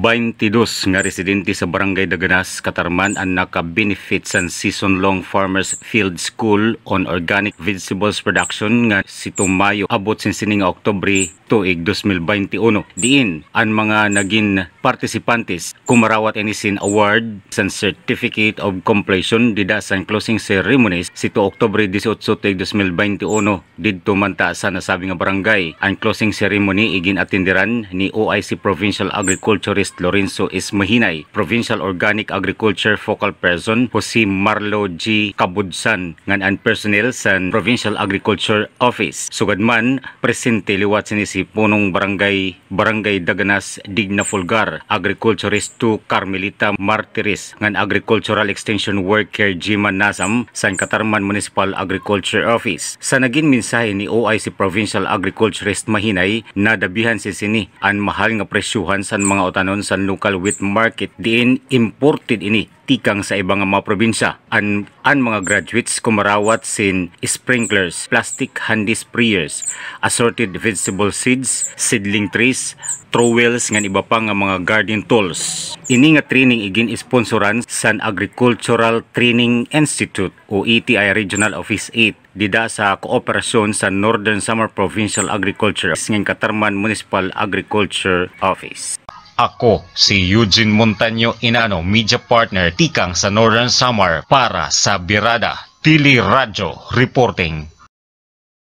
22 nga residente sa Barangay Daganas, Katarman ang naka-benefit sa season-long Farmers Field School on Organic Vegetables Production nga sitong Mayo abot sining nga Oktubre tuig 2021. Diin ang mga naging participantes kumarawat inisin award sa Certificate of Completion dida sa closing ceremonies sito Oktubre 18 tuig 2021 didto man ta sa nasabi nga barangay. Ang closing ceremony igin atindiran ni OIC Provincial Agriculturist Lorenzo S. Mahinay, Provincial Organic Agriculture Focal Person Jose Marlo G. Kabudsan ngan ang personnel sa Provincial Agriculture Office. Sugad man presente liwat si punong Barangay Daganas Digna Fulgar, Agriculturist 2 Carmelita Martires ngan Agricultural Extension Worker Jiman Nasam sa Katarman Municipal Agriculture Office. Sa naging mensahe ni OIC Provincial Agriculturist Mahinay, nadabihan sini ang mahal nga presyuhan sa mga utanon sa local wheat market diin imported ini tikang sa ibang mga probinsya. Ang mga graduates kumarawat sin sprinklers, plastic handy sprayers, assorted vegetable seeds, seedling trees, trowels ngan iba pa nga mga garden tools. Ini nga training igin sponsoran sa Agricultural Training Institute o ETI Regional Office 8 dida sa kooperasyon sa Northern Samar Provincial Agriculture ng Katarman Municipal Agriculture Office. Ako si Eugene Montaño Inano, media partner tikang sa Northern Samar para sa Birada Tili Radio Reporting.